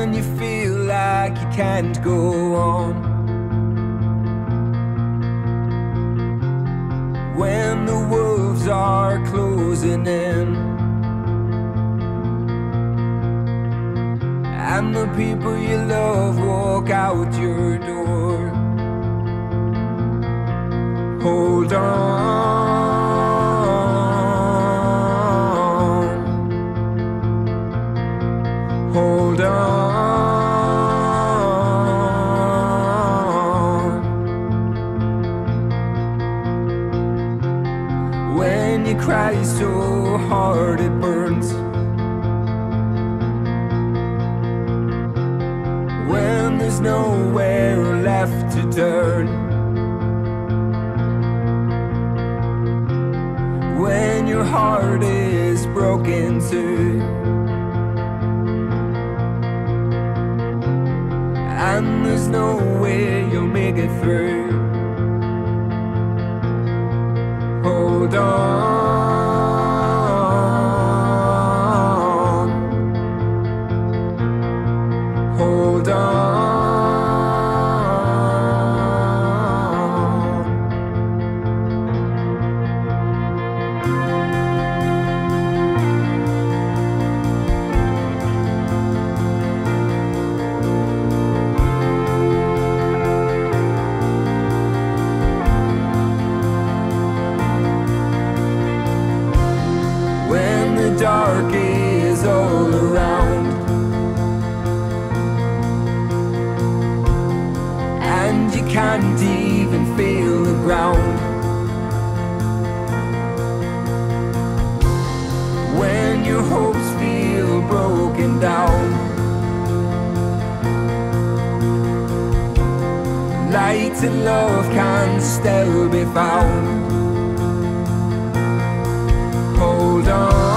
when you feel like you can't go on, when the wolves are closing in, and the people you love walk out your door. Hold on, hold on. When you cry so hard it burns, when there's nowhere left to turn, when your heart is broken too, and there's no way you'll make it through. Hold on, hold on. When the dark is all around, and you can't even feel the ground, when your hopes feel broken down, light and love can still be found. Hold on.